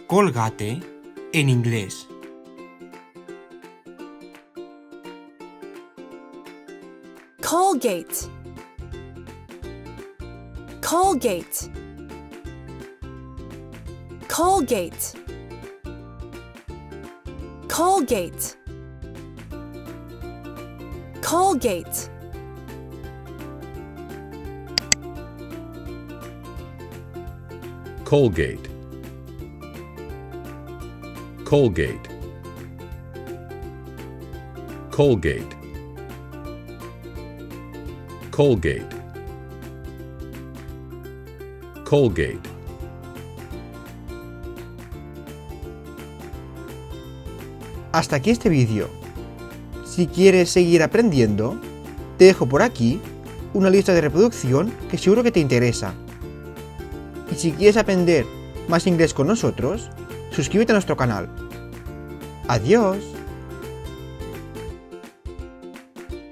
Colgate en inglés. Colgate. Colgate. Colgate. Colgate. Colgate. Colgate. Colgate. Colgate. Colgate. Colgate. Hasta aquí este vídeo. Si quieres seguir aprendiendo, te dejo por aquí una lista de reproducción que seguro que te interesa. Y si quieres aprender más inglés con nosotros, suscríbete a nuestro canal. ¡Adiós!